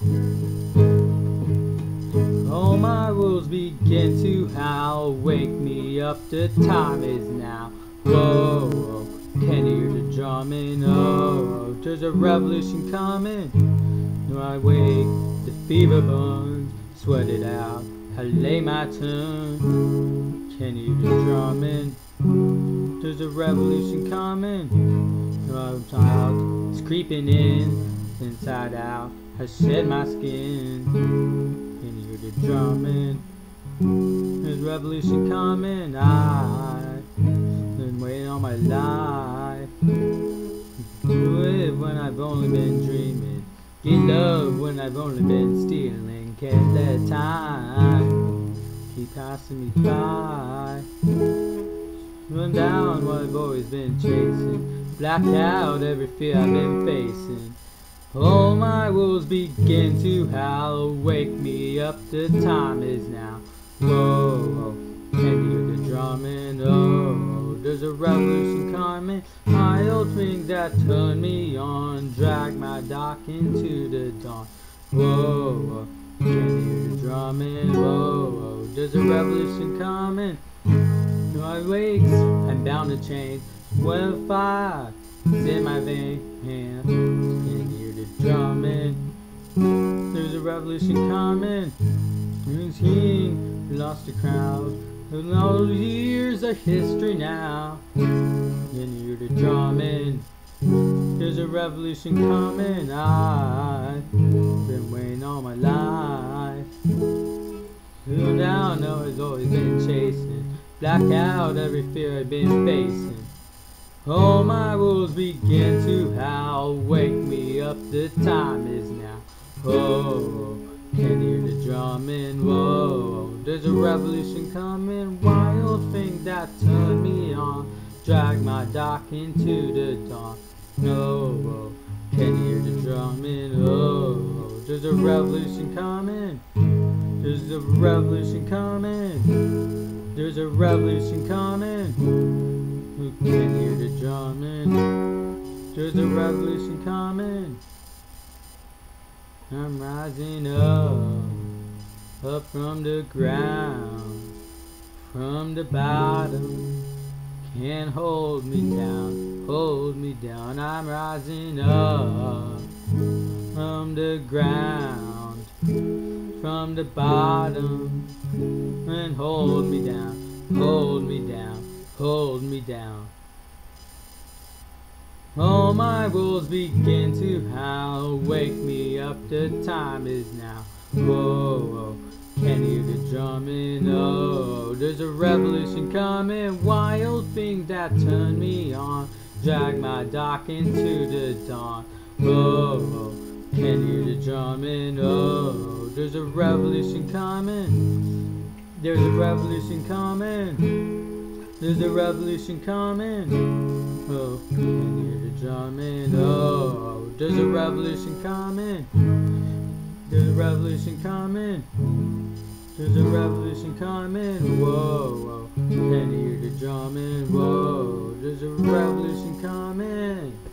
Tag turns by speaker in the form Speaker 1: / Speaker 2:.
Speaker 1: All my wolves begin to howl. Wake me up, the time is now. Whoa, whoa, can you hear the drumming? Oh, there's a revolution coming. When I wake, the fever burns. Sweat it out, I lay my turn. Can you hear the drumming? There's a revolution coming. I'm out, it's creeping in. Inside out, I shed my skin. Can you hear the drumming? There's revolution coming. I've been waiting all my life. Live when I've only been dreaming. Get love when I've only been stealing. Can't let time keep passing me by. Run down what I've always been chasing. Black out every fear I've been facing. All my wolves begin to howl. Wake me up, the time is now. Whoa, whoa, can you hear the drumming? Oh, there's a revolution coming. My old thing that turned me on. Drag my dock into the dawn. Whoa, whoa, can you hear the drumming? Whoa, whoa, there's a revolution coming. I wakes, I'm bound to change. When fire is in my vein, can you hear the drumming? There's a revolution coming. Who's he who lost the crowd? And all those years of history now. Can you hear the drumming? There's a revolution coming. I've been waiting all my life. Slow down, no, I've always been chasing. Black out every fear I've been facing. All my wolves begin to howl. Wake me up, the time is now. Oh, can you hear the drumming? Whoa, there's a revolution coming. Wild thing that turned me on. Drag my dock into the dawn. Oh, can you hear the drumming? Oh, there's a revolution coming. There's a revolution coming. There's a revolution coming. Who can hear the drumming? There's a revolution coming. I'm rising up from the ground, from the bottom. Can't hold me down, hold me down. I'm rising up from the ground, from the bottom. And hold me down, hold me down, hold me down. All my wolves begin to howl. Wake me up, the time is now. Whoa, whoa, can you hear the drumming? Oh, there's a revolution coming. Wild thing that turned me on. Drag my dock into the dawn. Whoa, whoa, can you hear the drumming? Oh, there's a revolution coming. There's a revolution coming. There's a revolution coming. Oh, can you hear the drumming? Oh, there's a revolution coming. There's a revolution coming. There's a revolution coming. Whoa, whoa, can you hear the drumming? Whoa, there's a revolution coming.